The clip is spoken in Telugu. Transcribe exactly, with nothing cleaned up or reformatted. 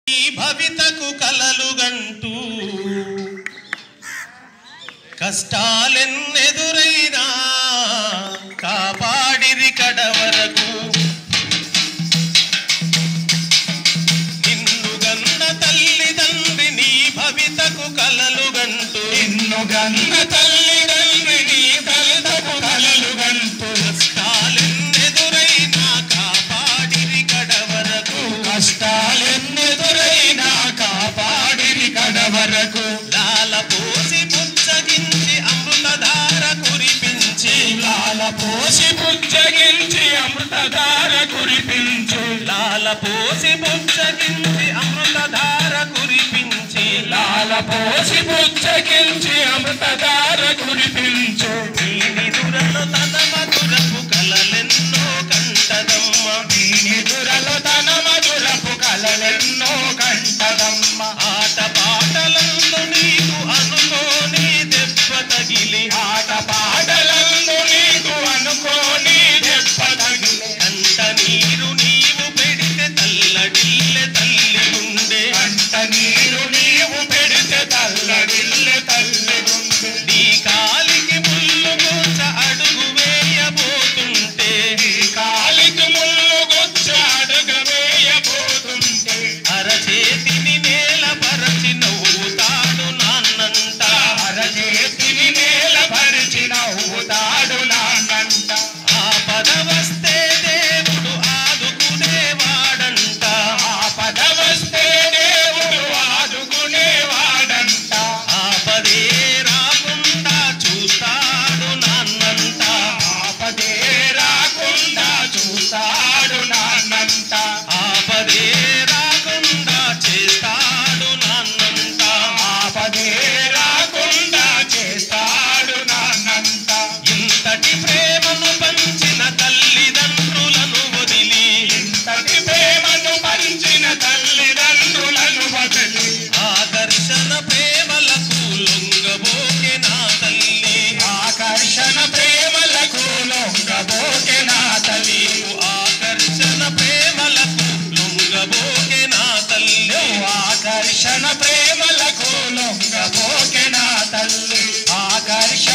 భవితకు కలలుగంటూ కష్టాలెన్నెదురైనా కాపాడిరి కడవరకు నిన్ను గన్న తల్లిదండ్రి నీ భవితకు కలలుగంటూ నిన్ను గన్న తల్లిదండ్రి నీ భవితకు కలలుగంటూ కష్టాలెన్నెదురైనా కాపాడిరి కడవరకు కష్టాలెన్నెదురైనా కాపాడిరి కడవరకు లాల పోసి పుచ్చగించి అమృతధార కురిపించి లాల పోసి పుచ్చగించి అమృతధార కురిపించు లాల పోసి పుచ్చగించి అమృతధార కురిపించి లాల పోసి పుచ్చగించి అమృతధార కురిపించు నీ నిదురలో తన మధురపు కలలెన్నో కంటదమ్మ నీ నిదురలో తన మధురపు కలలెన్నో కంటదమ్మ ఆట పాటలందు నీకు అనుకోని దెబ్బ తగిలి ఆట పాటలందు నీకు అనుకోని దెబ్బ తగిలి కంట నీరు నీవు పెడితే తల్లడిల్లె తల్లి గుండె కంట నీరు నీవు పెడితే తల్లడిల్లె తల్లి గుండె నీ కాలికి ముళ్ళు గోచ అడుగు వేయబోతుంటే నీ కాలికి ముళ్ళు గుచ్చ అడుగు వేయబోతుంటే అరచేతిని నేల పరచి నవ్వుతాడు నాన్నంట అరచేతిని నేల పరిచి నవ్వుతాడు నాన్నంట ఆపద వస్తే దేవుడు ఆదుకునేవాడంట ఆపద వస్తే దేవుడు ఆదుకునేవాడంట ఆపదే రాకుండా చూస్తాడు నాన్నంట ఆపదే రాకుండా చూస్తాడు నాన్నంట ఆపదే రాకుండా చేస్తాడు నాన్నంట ఆపదే రాకుండా చేస్తాడు నాన్నంట ఇంతటి ప్రేమను పంచిన తల్లిదండ్రులను వదిలి ఇంతటి ప్రేమను పంచిన తల్లిదండ్రులను వదిలి ఆకర్షణ ప్రేమలకు లొంగబోకే నా తల్లి ఆకర్షణ ప్రేమలకు లొంగబోకే నా తల్లి ఆకర్షణ ప్రేమలకు లొంగబోకే నా తల్లి ఆకర్షణ ప్రేమలకు లొంగబోకే నా తల్లి ఆకర్షణ